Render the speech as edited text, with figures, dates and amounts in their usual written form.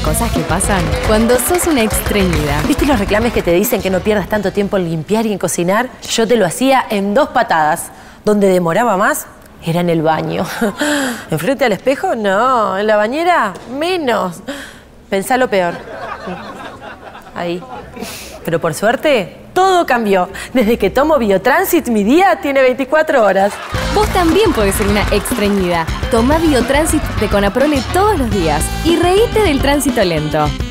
Cosas que pasan cuando sos una estreñida. ¿Viste los reclames que te dicen que no pierdas tanto tiempo en limpiar y en cocinar? Yo te lo hacía en 2 patadas. Donde demoraba más era en el baño. ¿Enfrente al espejo? No. ¿En la bañera? Menos. Pensá lo peor. Ahí. Pero por suerte, todo cambió. Desde que tomo Biotransit, mi día tiene 24 horas. Vos también podés ser una estreñida. Tomá Biotransit de Conaprole todos los días y reíte del tránsito lento.